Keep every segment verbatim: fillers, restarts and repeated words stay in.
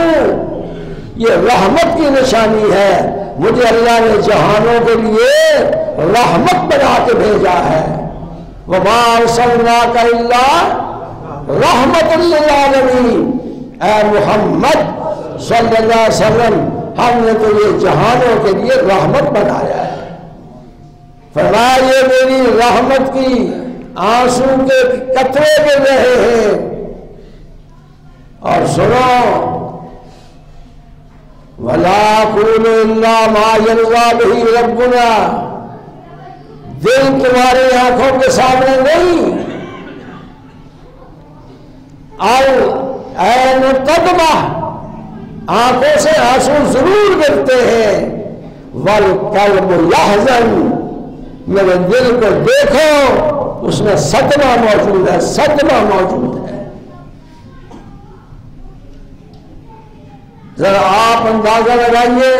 یہ رحمت کی نشانی ہے، مجھے اللہ نے جہانوں کے لیے رحمت بنا کے بھیجا ہے۔ وما ارسلناک الا رحمت للعالمین، اے محمد صلی اللہ علیہ وسلم ہم نے تو یہ جہانوں کے لیے رحمت بنایا ہے۔ فرمایا یہ میری رحمت کی آنسو کے قطرے گر رہے ہیں، اور سنو وَلَا قُولُ إِلَّا مَا يَرْضَى بِهِ رَبُّنَا، دل تمہاری آنکھوں کے سامنے نہیں، العین تدمع، آنکھوں سے آنسو ضرور گرتے ہیں، وَالْقَلْبُ يَحْزَنُ، میرے دل کو دیکھو اس میں صدمہ موجود ہے، صدمہ موجود ہے۔ ذرا آپ اندازہ لگائیے،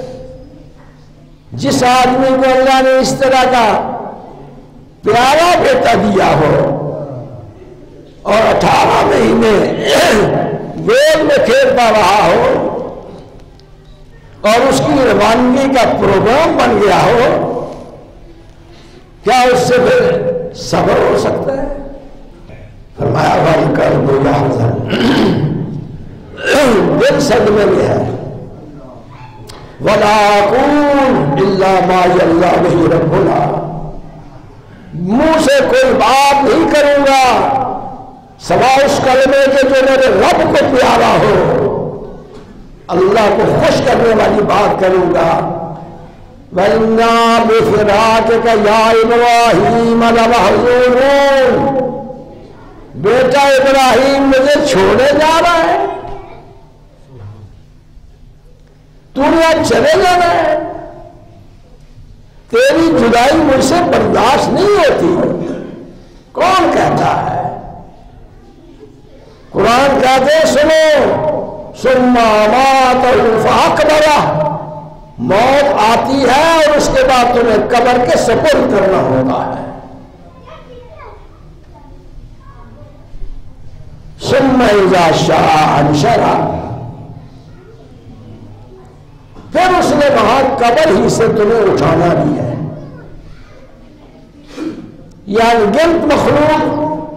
جس آدمی کو اللہ نے اس طرح کا پیارا بیٹا دیا ہو اور اٹھارہ مہینے گود میں کھیلتا رہا ہو اور اس کی روانگی کا پروگرام بن گیا ہو، کیا اس سے پھر صبر ہو سکتا ہے؟ فرمایا وَالْقَلْبُ يَحْزَنُ، دل صدمے میں ہے۔ وَلَا أَقُولُ إِلَّا مَا يَرْضَى بِهِ رَبُّنَا، منہ سے کوئی بات نہیں کروں گا سوائے اس کلمے کے جو میرے رب کو پیارا ہو، اللہ کو خوش کرنے والی بات کروں گا۔ وَإِنَّا بِفِرَاقِكَ يَا إِبْرَاهِيمَ لَمَحْزُونُونَ، بیٹا ابراہیم مجھے چھوڑے جا رہا ہے، تو نے آج چلے جانا ہے، تیری جدائی مجھ سے برداشت نہیں ہوتی۔ کون کہتا ہے؟ قرآن کہتے ہیں سنو، ثم أماته فأقبره، موت آتی ہے اور اس کے بعد تمہیں قبر کے سپرد کرنا ہوتا ہے۔ ثم إذا شاء أنشره، پھر اس نے وہاں قبر ہی سے تمہیں اٹھانا بھی ہے۔ یعنی گنت مخلوق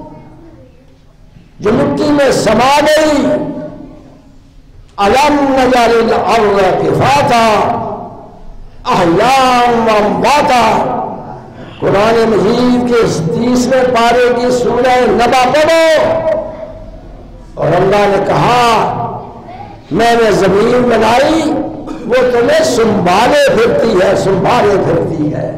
جو مٹی میں سما گئی، أَلَمْ نَجْعَلِ الْأَرْضَ كِفَاتًا أَحْيَاءً وَأَمْوَاتًا، قرآن مجید کے اس تیسویں پارے کی سورہ نبا پڑھو، اور اللہ نے کہا میں نے زمین بنائی، وہ تمہیں سنبھالے پھرتی ہے، سنبھالے پھرتی ہے۔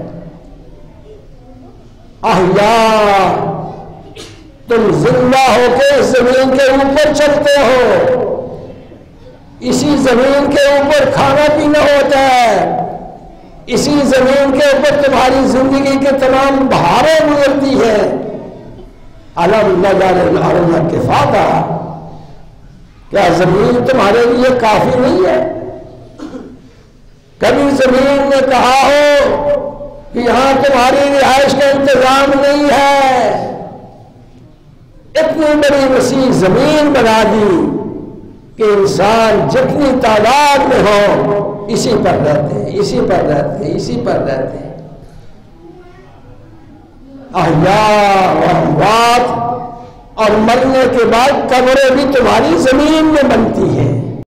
احیاء، تم زندہ ہو کے اس زمین کے اوپر چلتے ہو، اسی زمین کے اوپر کھانا پینا ہوتا ہے، اسی زمین کے اوپر تمہاری زندگی کے تمام بہاریں گزرتی ہیں۔ أَلَمْ نَجْعَلِ الْأَرْضَ كِفَاتًا، کیا زمین تمہارے لیے کافی نہیں ہے؟ کبھی زمین نے کہا ہو کہ یہاں تمہاری رہائش کا انتظام نہیں ہے؟ اتنی بڑی وسیع زمین بنا دی کہ انسان جتنی تعداد میں ہو اسی پر رہتے ہیں، اسی پر رہتے ہیں، اسی پر رہتے ہیں۔ احیاء و اموات، اور مرنے کے بعد قبریں بھی تمہاری زمین میں بنتی ہیں۔